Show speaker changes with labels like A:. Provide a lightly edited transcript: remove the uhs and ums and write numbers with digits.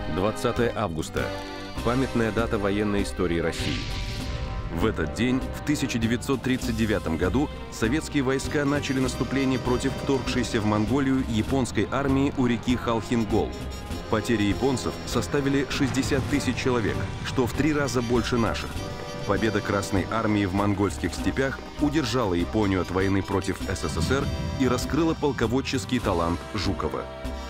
A: 20 августа. Памятная дата военной истории России. В этот день, в 1939 году, советские войска начали наступление против вторгшейся в Монголию японской армии у реки Халхин-Гол. Потери японцев составили 60 тысяч человек, что в 3 раза больше наших. Победа Красной армии в монгольских степях удержала Японию от войны против СССР и раскрыла полководческий талант Жукова.